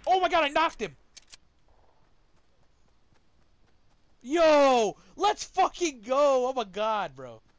Oh my god, I knocked him! Yo! Let's fucking go! Oh my god, bro.